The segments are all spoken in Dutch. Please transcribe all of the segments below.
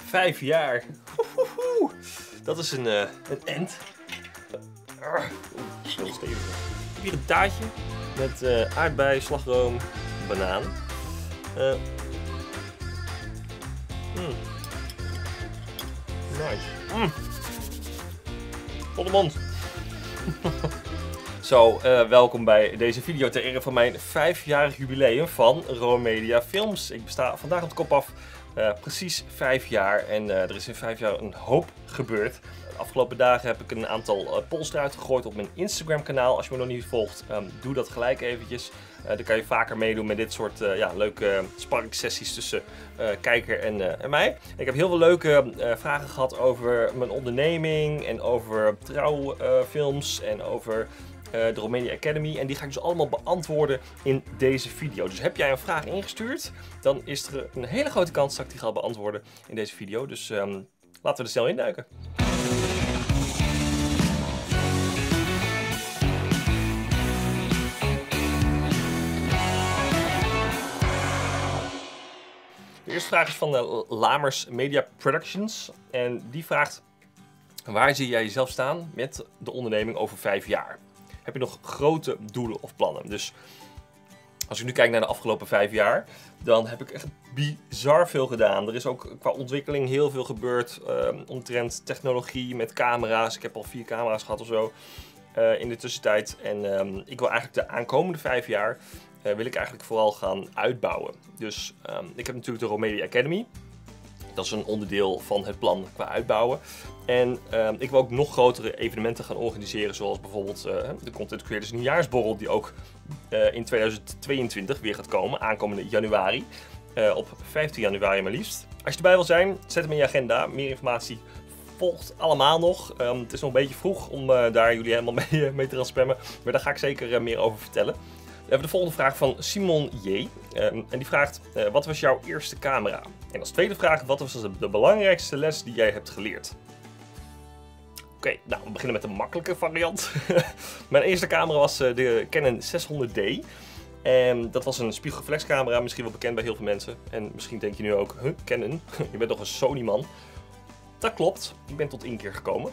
5 jaar. Woehoehoe. Dat is een end. Heel stevig. Ik heb hier een taartje met aardbei, slagroom, banaan. Nice. Volle mond. Zo, welkom bij deze video ter ere van mijn 5-jarig jubileum van Romedia Films. Ik besta vandaag op de kop af precies 5 jaar en er is in 5 jaar een hoop gebeurd. De afgelopen dagen heb ik een aantal polls eruit gegooid op mijn Instagram kanaal. Als je me nog niet volgt, doe dat gelijk eventjes. Dan kan je vaker meedoen met dit soort leuke sparringssessies tussen kijker en mij. Ik heb heel veel leuke vragen gehad over mijn onderneming en over trouwfilms en over de Romedia Academy. En die ga ik dus allemaal beantwoorden in deze video. Dus heb jij een vraag ingestuurd, dan is er een hele grote kans dat ik die ga beantwoorden in deze video. Dus laten we er snel induiken. De eerste vraag is van Lamers Media Productions. En die vraagt: waar zie jij jezelf staan met de onderneming over 5 jaar? Heb je nog grote doelen of plannen? Dus als ik nu kijk naar de afgelopen 5 jaar, dan heb ik echt bizar veel gedaan. Er is ook qua ontwikkeling heel veel gebeurd omtrent technologie met camera's. Ik heb al 4 camera's gehad of zo in de tussentijd. En ik wil eigenlijk de aankomende 5 jaar wil ik eigenlijk vooral gaan uitbouwen. Dus ik heb natuurlijk de Romedia Academy. Dat is een onderdeel van het plan qua uitbouwen. En ik wil ook nog grotere evenementen gaan organiseren, zoals bijvoorbeeld de Content Creators Nieuwjaarsborrel, die ook in 2022 weer gaat komen, aankomende januari. Op 15 januari maar liefst. Als je erbij wil zijn, zet hem in je agenda. Meer informatie volgt allemaal nog. Het is nog een beetje vroeg om daar jullie helemaal mee te gaan spammen, maar daar ga ik zeker meer over vertellen. We hebben de volgende vraag van Simon J. En die vraagt: wat was jouw eerste camera? En als tweede vraag: wat was de belangrijkste les die jij hebt geleerd? Oké, nou, we beginnen met de makkelijke variant. Mijn eerste camera was de Canon 600D. En dat was een spiegelreflexcamera, misschien wel bekend bij heel veel mensen. En misschien denk je nu ook: Canon, je bent toch een Sony man? Dat klopt, ik ben tot 1 keer gekomen.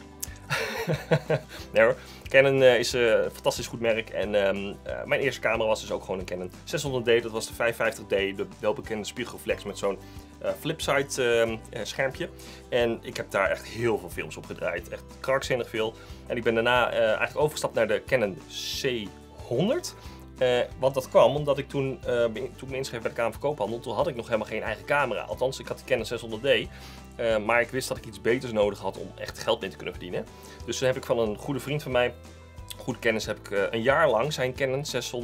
Nee hoor, Canon is een fantastisch goed merk en mijn eerste camera was dus ook gewoon een Canon 600D. Dat was de 550D, de welbekende spiegelreflex met zo'n flipside schermpje. En ik heb daar echt heel veel films op gedraaid, echt krankzinnig veel. En ik ben daarna eigenlijk overgestapt naar de Canon C100. Want dat kwam omdat ik toen ik me inschreef bij de Kamer van Koophandel, toen had ik nog helemaal geen eigen camera. Althans, ik had de Canon 600D. Maar ik wist dat ik iets beters nodig had om echt geld mee te kunnen verdienen. Dus toen heb ik van een goede vriend van mij, goede kennis, heb ik een jaar lang zijn Canon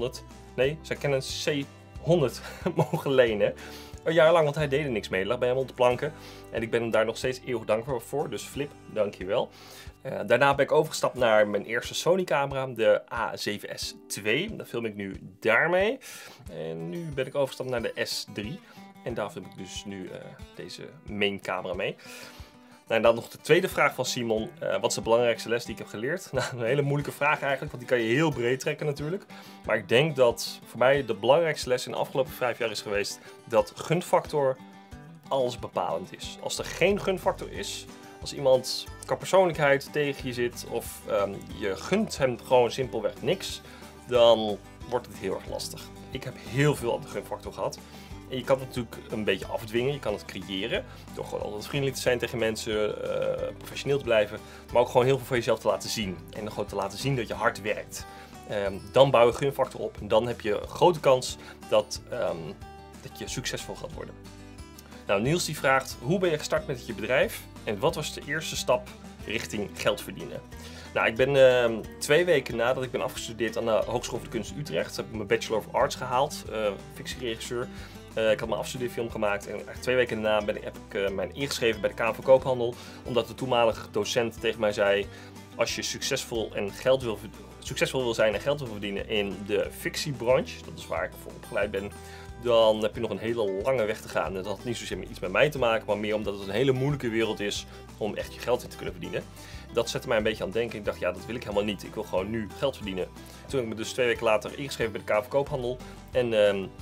C100 mogen lenen. Een jaar lang, want hij deed er niks mee. Lag bij hem op de planken. En ik ben hem daar nog steeds eeuwig dankbaar voor. Dus Flip, dankjewel. Daarna ben ik overgestapt naar mijn eerste Sony camera, de A7S II. Daar film ik nu daarmee. En nu ben ik overgestapt naar de S3. En daar film ik dus nu deze main camera mee. Nou, en dan nog de tweede vraag van Simon. Wat is de belangrijkste les die ik heb geleerd? Nou, een hele moeilijke vraag eigenlijk, want die kan je heel breed trekken natuurlijk. Maar ik denk dat voor mij de belangrijkste les in de afgelopen 5 jaar is geweest dat gunfactor alles bepalend is. Als er geen gunfactor is, als iemand qua persoonlijkheid tegen je zit of je gunt hem gewoon simpelweg niks, dan wordt het heel erg lastig. Ik heb heel veel aan de gunfactor gehad. En je kan het natuurlijk een beetje afdwingen, je kan het creëren door gewoon altijd vriendelijk te zijn tegen mensen, professioneel te blijven, maar ook gewoon heel veel van jezelf te laten zien. En gewoon te laten zien dat je hard werkt. Dan bouw je gunfactor op en dan heb je een grote kans dat je succesvol gaat worden. Nou, Niels die vraagt: hoe ben je gestart met je bedrijf en wat was de eerste stap richting geld verdienen? Nou, ik ben 2 weken nadat ik ben afgestudeerd aan de Hogeschool voor de Kunst Utrecht, heb ik mijn Bachelor of Arts gehaald, fictieregisseur. Ik had mijn afstudeerfilm gemaakt en 2 weken daarna heb ik mij ingeschreven bij de Kamer van Koophandel. Omdat de toenmalige docent tegen mij zei: als je succesvol wil zijn en geld wil verdienen in de fictiebranche, dat is waar ik voor opgeleid ben, dan heb je nog een hele lange weg te gaan. En dat had niet zozeer iets met mij te maken, maar meer omdat het een hele moeilijke wereld is om echt je geld in te kunnen verdienen. Dat zette mij een beetje aan het denken. Ik dacht, ja, dat wil ik helemaal niet. Ik wil gewoon nu geld verdienen. Toen heb ik me dus 2 weken later ingeschreven bij de Kamer van Koophandel. En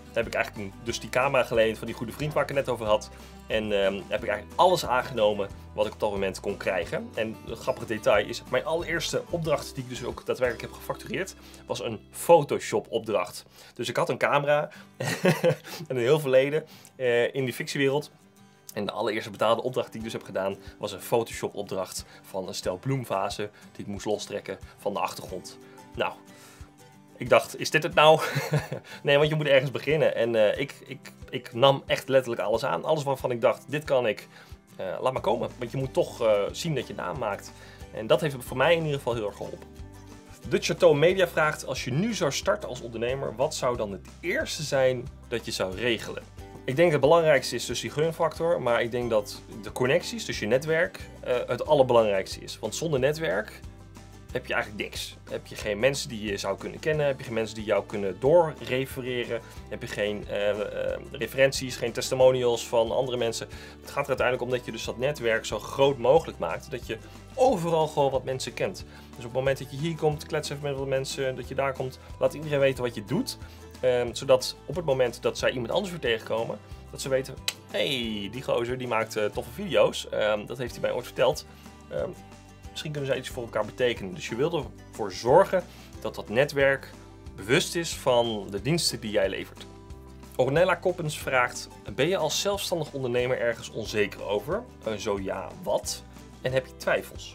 heb ik eigenlijk dus die camera geleend van die goede vriend waar ik het net over had. En heb ik eigenlijk alles aangenomen wat ik op dat moment kon krijgen. En een grappig detail is, mijn allereerste opdracht die ik dus ook daadwerkelijk heb gefactureerd, was een Photoshop opdracht. Dus ik had een camera en in heel verleden in die fictiewereld. En de allereerste betaalde opdracht die ik dus heb gedaan, was een Photoshop opdracht van een stel bloemvazen die ik moest lostrekken van de achtergrond. Nou, ik dacht, is dit het nou? Nee, want je moet ergens beginnen. En ik nam echt letterlijk alles aan. Alles waarvan ik dacht, dit kan ik. Laat maar komen. Want je moet toch zien dat je naam maakt. En dat heeft voor mij in ieder geval heel erg geholpen. De Chateau Media vraagt, als je nu zou starten als ondernemer, wat zou dan het eerste zijn dat je zou regelen? Ik denk het belangrijkste is dus die gunfactor, maar ik denk dat de connecties, dus je netwerk, het allerbelangrijkste is. Want zonder netwerk heb je eigenlijk niks. Heb je geen mensen die je zou kunnen kennen, heb je geen mensen die jou kunnen doorrefereren, heb je geen referenties, geen testimonials van andere mensen. Het gaat er uiteindelijk om dat je dus dat netwerk zo groot mogelijk maakt, dat je overal gewoon wat mensen kent. Dus op het moment dat je hier komt, klets even met wat mensen, dat je daar komt, laat iedereen weten wat je doet. Zodat op het moment dat zij iemand anders weer tegenkomen, dat ze weten, hey, die gozer die maakt toffe video's, dat heeft hij mij ooit verteld. Misschien kunnen zij iets voor elkaar betekenen. Dus je wil ervoor zorgen dat dat netwerk bewust is van de diensten die jij levert. Ornella Koppens vraagt, ben je als zelfstandig ondernemer ergens onzeker over? Zo ja, wat? En heb je twijfels?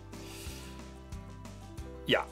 Ja.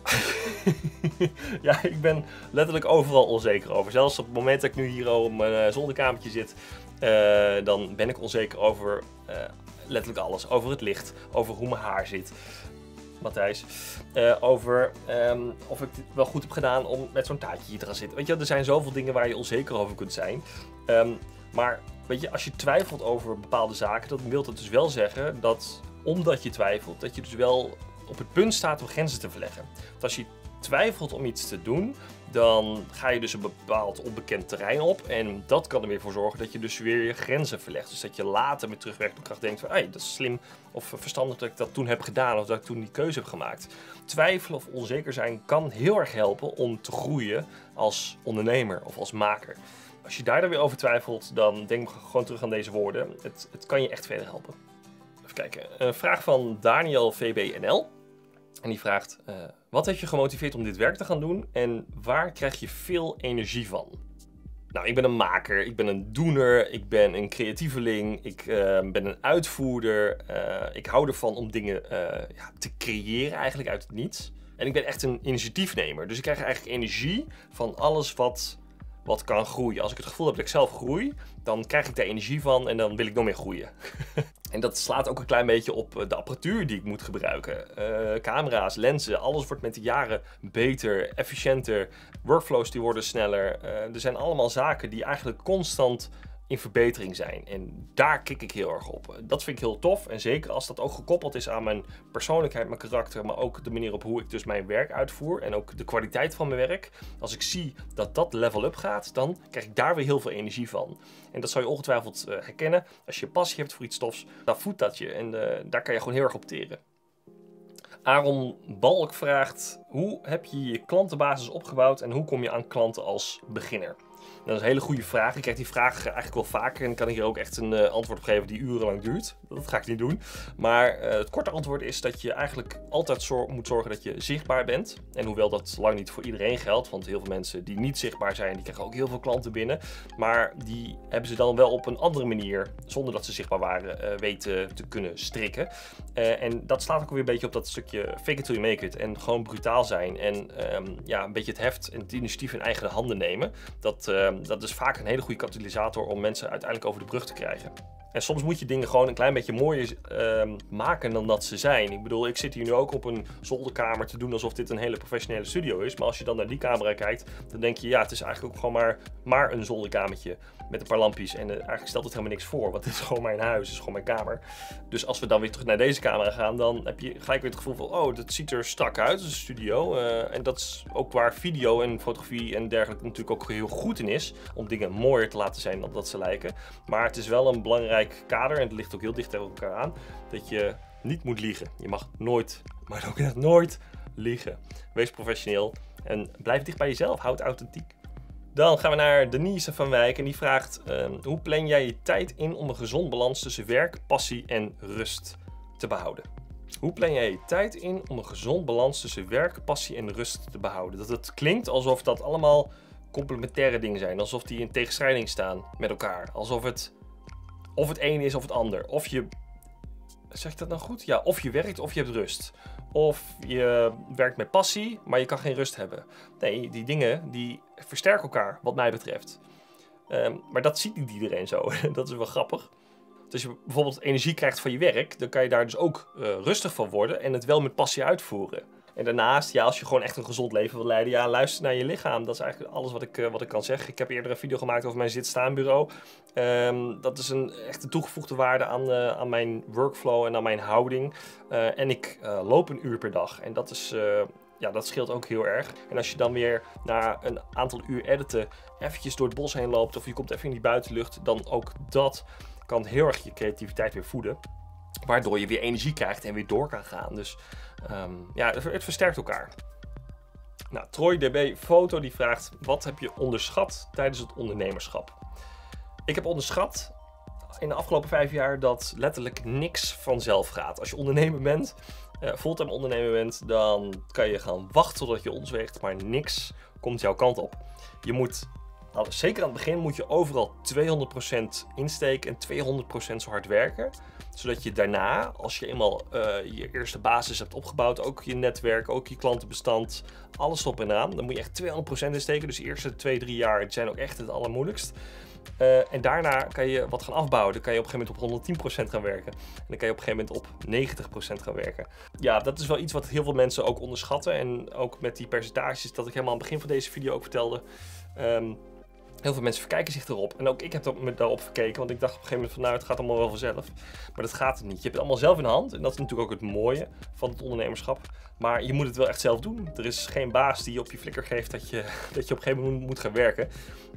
Ja, ik ben letterlijk overal onzeker over. Zelfs op het moment dat ik nu hier op mijn zolderkamertje zit, dan ben ik onzeker over letterlijk alles. Over het licht, over hoe mijn haar zit. Matthijs, over of ik het wel goed heb gedaan om met zo'n taartje hier te gaan zitten. Weet je, er zijn zoveel dingen waar je onzeker over kunt zijn. Maar weet je, als je twijfelt over bepaalde zaken, dan wil dat dus wel zeggen dat, omdat je twijfelt, dat je dus wel op het punt staat om grenzen te verleggen. Want als je twijfelt om iets te doen, dan ga je dus een bepaald onbekend terrein op. En dat kan er weer voor zorgen dat je dus weer je grenzen verlegt. Dus dat je later met terugwerkende kracht denkt van, hey, dat is slim of verstandig dat ik dat toen heb gedaan of dat ik toen die keuze heb gemaakt. Twijfelen of onzeker zijn kan heel erg helpen om te groeien als ondernemer of als maker. Als je daar dan weer over twijfelt, dan denk gewoon terug aan deze woorden. Het kan je echt verder helpen. Even kijken. Een vraag van Daniel VBNL. En die vraagt, wat heeft je gemotiveerd om dit werk te gaan doen en waar krijg je veel energie van? Nou, ik ben een maker, ik ben een doener, ik ben een creatieveling, ik ben een uitvoerder. Ik hou ervan om dingen te creëren eigenlijk uit het niets. En ik ben echt een initiatiefnemer, dus ik krijg eigenlijk energie van alles wat kan groeien. Als ik het gevoel heb dat ik zelf groei, dan krijg ik daar energie van en dan wil ik nog meer groeien. En dat slaat ook een klein beetje op de apparatuur die ik moet gebruiken. Camera's, lenzen, alles wordt met de jaren beter, efficiënter. Workflows die worden sneller. Er zijn allemaal zaken die eigenlijk constant in verbetering zijn. En daar kik ik heel erg op. Dat vind ik heel tof. En zeker als dat ook gekoppeld is aan mijn persoonlijkheid, mijn karakter, maar ook de manier op hoe ik dus mijn werk uitvoer en ook de kwaliteit van mijn werk. Als ik zie dat dat level up gaat, dan krijg ik daar weer heel veel energie van. En dat zou je ongetwijfeld herkennen. Als je passie hebt voor iets tofs, dan voedt dat je. En daar kan je gewoon heel erg op teren. Aaron Balk vraagt, hoe heb je je klantenbasis opgebouwd en hoe kom je aan klanten als beginner? Dat is een hele goede vraag. Ik krijg die vraag eigenlijk wel vaker en kan ik hier ook echt een antwoord op geven die urenlang duurt. Dat ga ik niet doen. Maar het korte antwoord is dat je eigenlijk altijd moet zorgen dat je zichtbaar bent. En hoewel dat lang niet voor iedereen geldt, want heel veel mensen die niet zichtbaar zijn, die krijgen ook heel veel klanten binnen. Maar die hebben ze dan wel op een andere manier, zonder dat ze zichtbaar waren, weten te kunnen strikken. En dat slaat ook weer een beetje op dat stukje fake it till you make it. En gewoon brutaal zijn en een beetje het heft en het initiatief in eigen handen nemen. Dat is vaak een hele goede katalysator om mensen uiteindelijk over de brug te krijgen. En soms moet je dingen gewoon een klein beetje mooier maken dan dat ze zijn. Ik bedoel, ik zit hier nu ook op een zolderkamer te doen alsof dit een hele professionele studio is. Maar als je dan naar die camera kijkt, dan denk je, ja, het is eigenlijk ook gewoon maar een zolderkamertje met een paar lampjes. En eigenlijk stelt het helemaal niks voor, want het is gewoon mijn huis, het is gewoon mijn kamer. Dus als we dan weer terug naar deze camera gaan, dan heb je gelijk weer het gevoel van, oh, dat ziet er strak uit, het is een studio. En dat is ook waar video en fotografie en dergelijke natuurlijk ook heel goed in is, om dingen mooier te laten zijn dan dat ze lijken. Maar het is wel een belangrijk kader, en het ligt ook heel dicht tegen elkaar aan, dat je niet moet liegen. Je mag nooit, maar ook echt nooit liegen. Wees professioneel en blijf dicht bij jezelf, houd authentiek. Dan gaan we naar Denise van Wijk en die vraagt: hoe plan jij je tijd in om een gezond balans tussen werk, passie en rust te behouden? Hoe plan jij je tijd in om een gezond balans tussen werk, passie en rust te behouden? Dat het klinkt alsof dat allemaal complementaire dingen zijn, alsof die in tegenstrijding staan met elkaar. Alsof het of het een is of het ander. Of je, zeg ik dat nou goed? Ja, of je werkt of je hebt rust. Of je werkt met passie, maar je kan geen rust hebben. Nee, die dingen die versterken elkaar, wat mij betreft. Maar dat ziet niet iedereen zo. Dat is wel grappig. Dus als je bijvoorbeeld energie krijgt van je werk, dan kan je daar dus ook rustig van worden en het wel met passie uitvoeren. En daarnaast, ja, als je gewoon echt een gezond leven wil leiden, ja, luister naar je lichaam. Dat is eigenlijk alles wat ik kan zeggen. Ik heb eerder een video gemaakt over mijn zit-staanbureau. Dat is echt een toegevoegde waarde aan mijn workflow en aan mijn houding. En ik loop 1 uur per dag. En dat is... ja, dat scheelt ook heel erg. En als je dan weer na een aantal uur editen eventjes door het bos heen loopt of je komt even in die buitenlucht, dan ook dat kan heel erg je creativiteit weer voeden. Waardoor je weer energie krijgt en weer door kan gaan. Dus ja, het versterkt elkaar. Nou, Troy DB Foto die vraagt: wat heb je onderschat tijdens het ondernemerschap? Ik heb onderschat in de afgelopen 5 jaar dat letterlijk niks vanzelf gaat. Als je ondernemer bent, fulltime ondernemer bent, dan kan je gaan wachten totdat je ontzweegt, maar niks komt jouw kant op. Je moet, zeker aan het begin, moet je overal 200% insteken en 200% zo hard werken. Zodat je daarna, als je eenmaal je eerste basis hebt opgebouwd, ook je netwerk, ook je klantenbestand, alles op en aan, dan moet je echt 200% insteken. Dus de eerste 2-3 jaar zijn ook echt het allermoeilijkst. En daarna kan je wat gaan afbouwen. Dan kan je op een gegeven moment op 110% gaan werken. En dan kan je op een gegeven moment op 90% gaan werken. Ja, dat is wel iets wat heel veel mensen ook onderschatten. En ook met die percentages dat ik helemaal aan het begin van deze video ook vertelde. Heel veel mensen verkijken zich erop. En ook ik heb me daarop verkeken. Want ik dacht op een gegeven moment van nou, het gaat allemaal wel vanzelf. Maar dat gaat het niet. Je hebt het allemaal zelf in de hand. En dat is natuurlijk ook het mooie van het ondernemerschap. Maar je moet het wel echt zelf doen. Er is geen baas die je op je flikker geeft dat je op een gegeven moment moet gaan werken.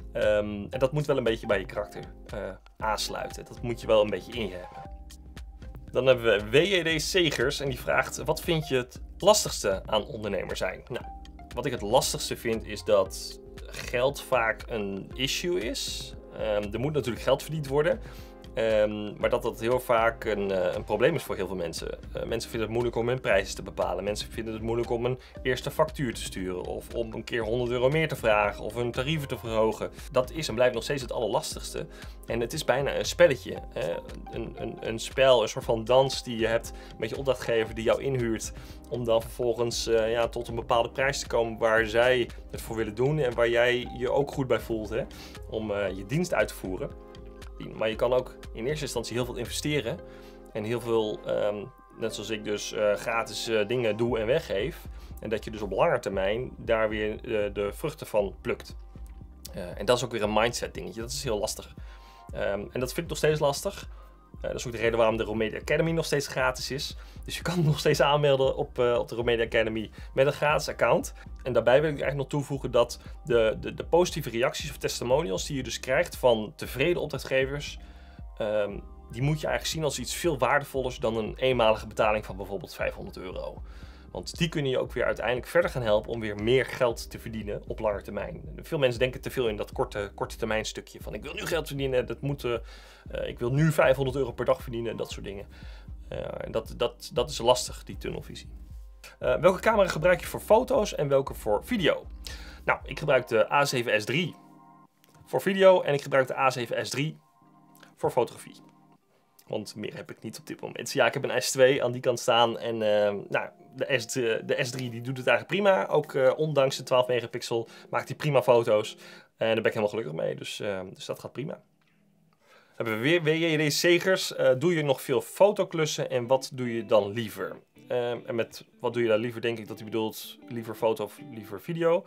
En dat moet wel een beetje bij je karakter aansluiten. Dat moet je wel een beetje in je hebben. Dan hebben we WJD Segers en die vraagt: wat vind je het lastigste aan ondernemer zijn? Nou, wat ik het lastigste vind is dat geld vaak een issue is. Er moet natuurlijk geld verdiend worden. Maar dat heel vaak een probleem is voor heel veel mensen. Mensen vinden het moeilijk om hun prijzen te bepalen. Mensen vinden het moeilijk om een eerste factuur te sturen. Of om een keer 100 euro meer te vragen. Of hun tarieven te verhogen. Dat is en blijft nog steeds het allerlastigste. En het is bijna een spelletje. Een spel, een soort van dans die je hebt met je opdrachtgever die jou inhuurt. Om dan vervolgens tot een bepaalde prijs te komen waar zij het voor willen doen. En waar jij je ook goed bij voelt, hè, om je dienst uit te voeren. Maar je kan ook in eerste instantie heel veel investeren. En heel veel, net zoals ik dus, gratis dingen doe en weggeef. En dat je dus op lange termijn daar weer de vruchten van plukt. En dat is ook weer een mindset dingetje. Dat is heel lastig. En dat vind ik nog steeds lastig. Dat is ook de reden waarom de Romedia Academy nog steeds gratis is. Dus je kan nog steeds aanmelden op de Romedia Academy met een gratis account. En daarbij wil ik eigenlijk nog toevoegen dat de positieve reacties of testimonials die je dus krijgt van tevreden opdrachtgevers, die moet je eigenlijk zien als iets veel waardevollers dan een eenmalige betaling van bijvoorbeeld 500 euro. Want die kunnen je ook weer uiteindelijk verder gaan helpen om weer meer geld te verdienen op lange termijn. Veel mensen denken te veel in dat korte termijn stukje van ik wil nu geld verdienen, ik wil nu 500 euro per dag verdienen, dat soort dingen. En dat is lastig, die tunnelvisie. Welke camera gebruik je voor foto's en welke voor video? Nou, ik gebruik de A7S III voor video en ik gebruik de A7S III voor fotografie. Want meer heb ik niet op dit moment. Ja, ik heb een S2 aan die kant staan. En de S3 die doet het eigenlijk prima. Ook ondanks de 12 megapixel maakt hij prima foto's. En daar ben ik helemaal gelukkig mee. Dus dat gaat prima. Hebben we weer WJD Segers. Doe je nog veel fotoklussen en wat doe je dan liever? En met wat doe je dan liever denk ik dat hij bedoelt liever foto of liever video.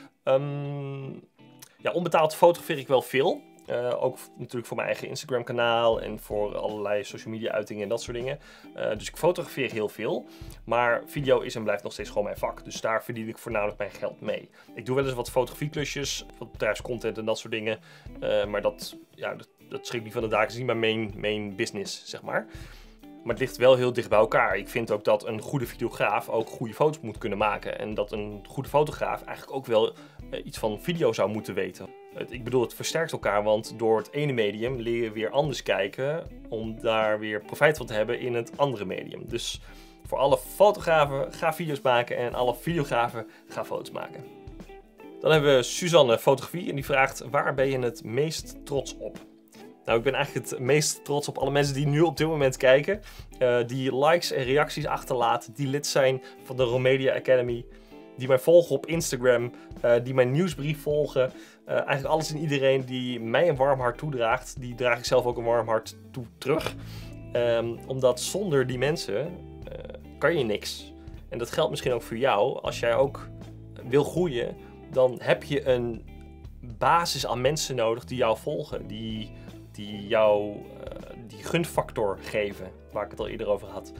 Ja, onbetaald fotografeer ik wel veel. Ook natuurlijk voor mijn eigen Instagram kanaal en voor allerlei social media uitingen en dat soort dingen. Dus ik fotografeer heel veel. Maar video is en blijft nog steeds gewoon mijn vak. Dus daar verdien ik voornamelijk mijn geld mee. Ik doe wel eens wat fotografieklusjes, wat bedrijfscontent en dat soort dingen. Maar dat schrikt niet van de daken. Dat is niet mijn main business, zeg maar. Maar het ligt wel heel dicht bij elkaar. Ik vind ook dat een goede videograaf ook goede foto's moet kunnen maken. En dat een goede fotograaf eigenlijk ook wel iets van video zou moeten weten. Ik bedoel, het versterkt elkaar, want door het ene medium leer je weer anders kijken om daar weer profijt van te hebben in het andere medium. Dus voor alle fotografen, ga video's maken en alle videografen, ga foto's maken. Dan hebben we Suzanne Fotografie en die vraagt: waar ben je het meest trots op? Nou, ik ben eigenlijk het meest trots op alle mensen die nu op dit moment kijken. Die likes en reacties achterlaten, die lid zijn van de Romedia Academy. Die mij volgen op Instagram, die mijn nieuwsbrief volgen. Eigenlijk alles en iedereen die mij een warm hart toedraagt, die draag ik zelf ook een warm hart toe terug. Omdat zonder die mensen kan je niks. En dat geldt misschien ook voor jou. Als jij ook wil groeien, dan heb je een basis aan mensen nodig die jou volgen. Die jou die gunfactor geven, waar ik het al eerder over had.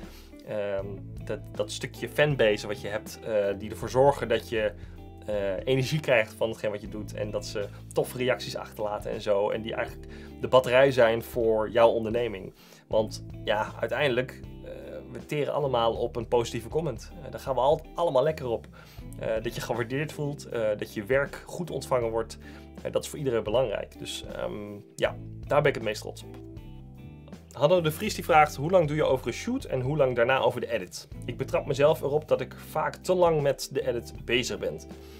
Dat stukje fanbase wat je hebt, die ervoor zorgen dat je energie krijgt van hetgeen wat je doet. En dat ze toffe reacties achterlaten en zo. En die eigenlijk de batterij zijn voor jouw onderneming. Want ja, uiteindelijk, we teren allemaal op een positieve comment. Daar gaan we allemaal lekker op. Dat je gewaardeerd voelt, dat je werk goed ontvangen wordt. Dat is voor iedereen belangrijk. Dus ja, daar ben ik het meest trots op. Hanno de Vries die vraagt: hoe lang doe je over een shoot en hoe lang daarna over de edit? Ik betrap mezelf erop dat ik vaak te lang met de edit bezig ben.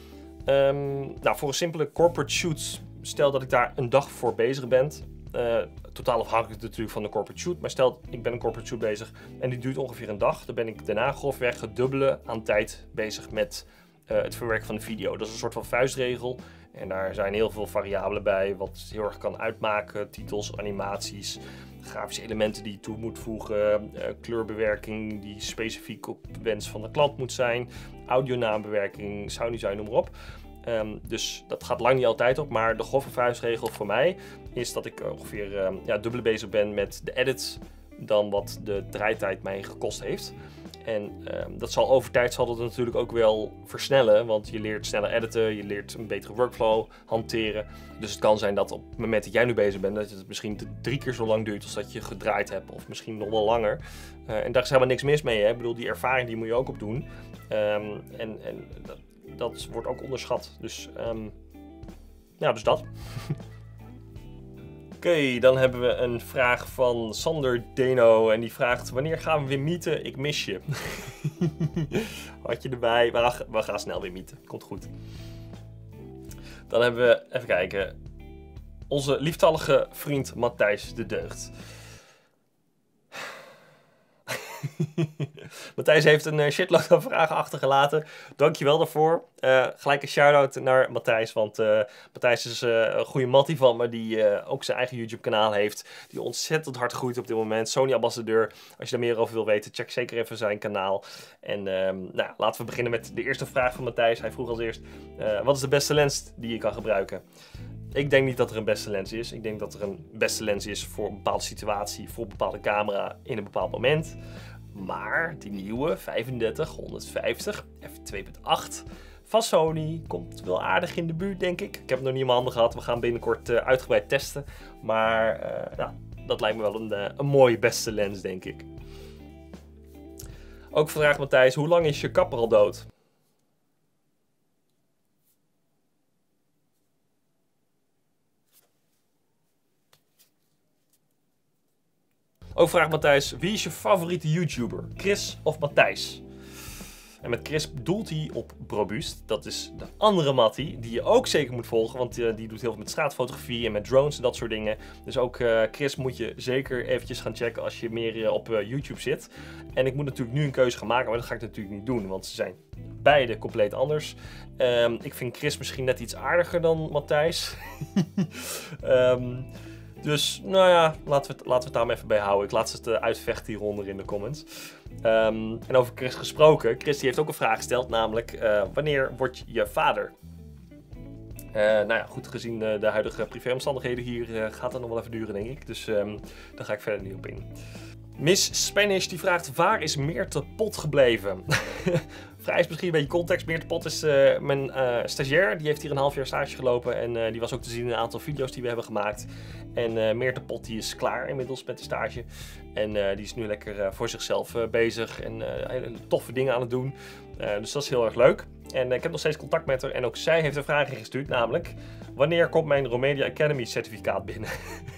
Nou, voor een simpele corporate shoot, stel dat ik daar een dag voor bezig ben. Totaal afhankelijk natuurlijk van de corporate shoot. Maar stel, ik ben een corporate shoot bezig en die duurt ongeveer een dag. Dan ben ik daarna grofweg het dubbele aan tijd bezig met het verwerken van de video. Dat is een soort van vuistregel. En daar zijn heel veel variabelen bij, wat heel erg kan uitmaken. Titels, animaties, grafische elementen die je toe moet voegen, kleurbewerking die specifiek op wens van de klant moet zijn, audionaambewerking, sounddesign, noem maar op. Dus dat gaat lang niet altijd op, maar de grove vuistregel voor mij is dat ik ongeveer dubbele bezig ben met de edits dan wat de draaitijd mij gekost heeft. En dat zal over tijd zal dat natuurlijk ook wel versnellen, want je leert sneller editen, je leert een betere workflow hanteren. Dus het kan zijn dat op het moment dat jij nu bezig bent, dat het misschien 3 keer zo lang duurt als dat je gedraaid hebt, of misschien nog wel langer. En daar is helemaal niks mis mee, hè? Ik bedoel, die ervaring die moet je ook opdoen. Dat wordt ook onderschat. Dus ja, dus dat. Oké, dan hebben we een vraag van Sander Deno en die vraagt: wanneer gaan we weer meeten? Ik mis je. Had je erbij? We gaan snel weer meeten. Komt goed. Dan hebben we, even kijken, onze lieftallige vriend Matthijs de Deugd. Matthijs heeft een shitload aan vragen achtergelaten. Dankjewel daarvoor. Gelijk een shout-out naar Matthijs. Want Matthijs is een goede mattie van me. Die ook zijn eigen YouTube kanaal heeft. Die ontzettend hard groeit op dit moment. Sony ambassadeur. Als je daar meer over wil weten, check zeker even zijn kanaal. En nou, laten we beginnen met de eerste vraag van Matthijs. Hij vroeg als eerst: wat is de beste lens die je kan gebruiken? Ik denk niet dat er een beste lens is. Ik denk dat er een beste lens is voor een bepaalde situatie. Voor een bepaalde camera in een bepaald moment. Maar die nieuwe 35-150 f2.8 van Sony komt wel aardig in de buurt, denk ik. Ik heb het nog niet in mijn handen gehad. We gaan binnenkort uitgebreid testen. Maar dat lijkt me wel een mooie beste lens, denk ik. Ook vraagt Matthijs: hoe lang is je kapper al dood? Ook vraagt Matthijs: wie is je favoriete YouTuber? Chris of Matthijs? En met Chris doelt hij op Brobust. Dat is de andere Mattie, die je ook zeker moet volgen. Want die doet heel veel met straatfotografie en met drones en dat soort dingen. Dus ook Chris moet je zeker eventjes gaan checken als je meer op YouTube zit. En ik moet natuurlijk nu een keuze gaan maken, maar dat ga ik natuurlijk niet doen. Want ze zijn beide compleet anders. Ik vind Chris misschien net iets aardiger dan Matthijs. Dus, nou ja, laten we het daar maar even bij houden. Ik laat ze het uitvechten hieronder in de comments. En over Chris gesproken. Chris die heeft ook een vraag gesteld, namelijk: wanneer word je vader? Nou ja, goed, gezien de huidige privéomstandigheden hier gaat dat nog wel even duren, denk ik. Dus daar ga ik verder niet op in. Miss Spanish die vraagt: waar is Meerte Pot gebleven? Vereist misschien een beetje context. Meerte Pot is mijn stagiair. Die heeft hier een half jaar stage gelopen. En die was ook te zien in een aantal video's die we hebben gemaakt. En Meerte Pot die is klaar inmiddels met de stage. En die is nu lekker voor zichzelf bezig. En hele toffe dingen aan het doen. Dus dat is heel erg leuk. En ik heb nog steeds contact met haar. En ook zij heeft een vraag ingestuurd, namelijk: wanneer komt mijn Romedia Academy certificaat binnen?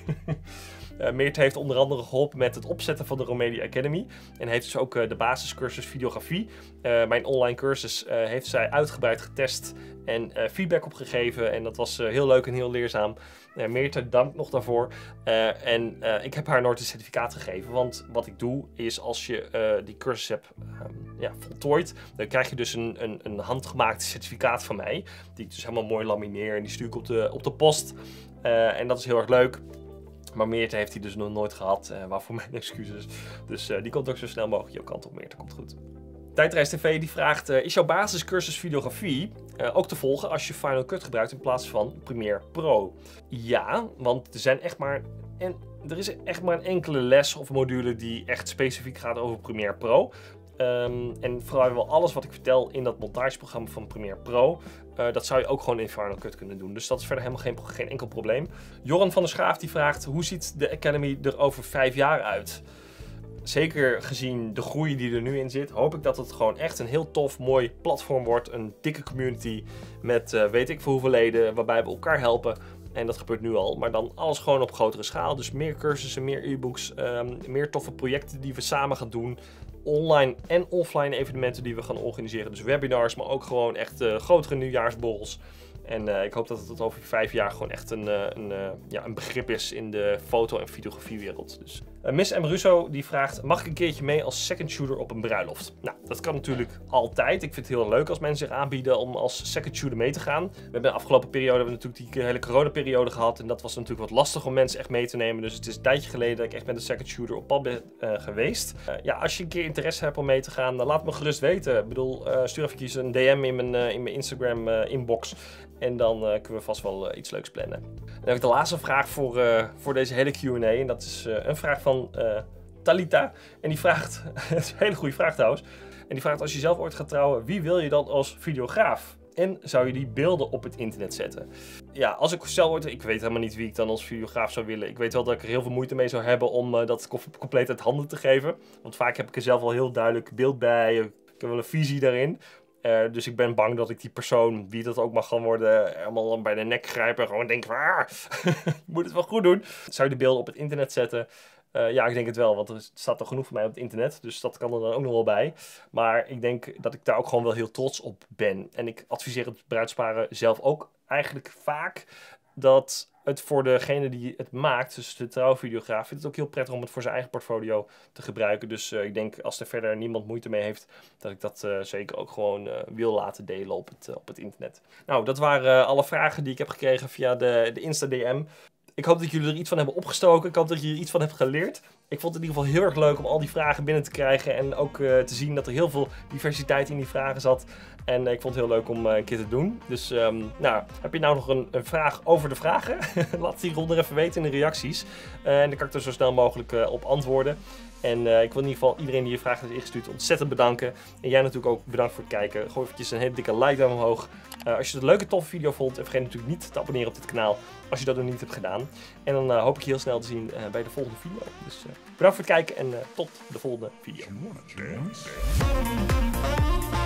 Meerte heeft onder andere geholpen met het opzetten van de Romedia Academy. En heeft dus ook de basiscursus videografie. Mijn online cursus heeft zij uitgebreid getest en feedback opgegeven. En dat was heel leuk en heel leerzaam. Meerte, dank nog daarvoor. Ik heb haar nooit een certificaat gegeven. Want wat ik doe is, als je die cursus hebt voltooid, dan krijg je dus een handgemaakt certificaat van mij. Die ik dus helemaal mooi lamineer en die stuur ik op de post. En dat is heel erg leuk. Maar Meerte heeft hij dus nog nooit gehad, waarvoor mijn excuses. Dus die komt ook zo snel mogelijk jouw kant op, Meerte, komt goed. Tijdreis TV die vraagt, is jouw basiscursus videografie ook te volgen als je Final Cut gebruikt in plaats van Premiere Pro? Ja, want er is echt maar een enkele les of module die echt specifiek gaat over Premiere Pro. En vrijwel alles wat ik vertel in dat montageprogramma van Premiere Pro, dat zou je ook gewoon in Final Cut kunnen doen. Dus dat is verder helemaal geen enkel probleem. Joran van der Schaaf die vraagt, hoe ziet de Academy er over 5 jaar uit? Zeker gezien de groei die er nu in zit, hoop ik dat het gewoon echt een heel tof, mooi platform wordt. Een dikke community met weet ik veel hoeveel leden, waarbij we elkaar helpen. En dat gebeurt nu al, maar dan alles gewoon op grotere schaal. Dus meer cursussen, meer e-books, meer toffe projecten die we samen gaan doen. Online en offline evenementen die we gaan organiseren. Dus webinars, maar ook gewoon echt grotere nieuwjaarsborrels. En ik hoop dat het over 5 jaar gewoon echt een begrip is in de foto- en videografiewereld. Dus. Miss M. Russo die vraagt, mag ik een keertje mee als second shooter op een bruiloft? Nou, dat kan natuurlijk altijd. Ik vind het heel leuk als mensen zich aanbieden om als second shooter mee te gaan. We hebben de afgelopen periode natuurlijk die hele coronaperiode gehad. En dat was natuurlijk wat lastig om mensen echt mee te nemen. Dus het is een tijdje geleden dat ik echt met een second shooter op pad ben geweest. Als je een keer interesse hebt om mee te gaan, dan laat me gerust weten. Ik bedoel, stuur even een DM in mijn Instagram inbox. En dan kunnen we vast wel iets leuks plannen. Dan heb ik de laatste vraag voor deze hele Q&A. En dat is een vraag van Talita. En die vraagt, het is een hele goede vraag trouwens. En die vraagt, als je zelf ooit gaat trouwen, wie wil je dan als videograaf? En zou je die beelden op het internet zetten? Ja, als ik zelf ooit, ik weet helemaal niet wie ik dan als videograaf zou willen. Ik weet wel dat ik er heel veel moeite mee zou hebben om dat compleet uit handen te geven. Want vaak heb ik er zelf al heel duidelijk beeld bij. Ik heb wel een visie daarin. Dus ik ben bang dat ik die persoon, wie dat ook mag gaan worden, helemaal bij de nek grijpen en gewoon denk, je moet het wel goed doen. Zou je de beelden op het internet zetten? Ja, ik denk het wel, want er staat toch genoeg van mij op het internet, dus dat kan er dan ook nog wel bij. Maar ik denk dat ik daar ook gewoon wel heel trots op ben. En ik adviseer het bruidsparen zelf ook eigenlijk vaak dat het voor degene die het maakt, dus de trouwvideograaf, vindt het ook heel prettig om het voor zijn eigen portfolio te gebruiken. Dus ik denk, als er verder niemand moeite mee heeft, dat ik dat zeker ook gewoon wil laten delen op het internet. Nou, dat waren alle vragen die ik heb gekregen via de Insta-DM. Ik hoop dat jullie er iets van hebben opgestoken. Ik hoop dat je er iets van hebt geleerd. Ik vond het in ieder geval heel erg leuk om al die vragen binnen te krijgen. En ook te zien dat er heel veel diversiteit in die vragen zat. En ik vond het heel leuk om een keer te doen. Dus heb je nou nog een vraag over de vragen? Laat het hieronder even weten in de reacties. En dan kan ik er zo snel mogelijk op antwoorden. En ik wil in ieder geval iedereen die je vragen heeft ingestuurd ontzettend bedanken. En jij natuurlijk ook bedankt voor het kijken. Gooi eventjes een hele dikke like duim omhoog. Als je het een leuke, toffe video vond, vergeet natuurlijk niet te abonneren op dit kanaal. Als je dat nog niet hebt gedaan. En dan hoop ik je heel snel te zien bij de volgende video. Dus bedankt voor het kijken en tot de volgende video.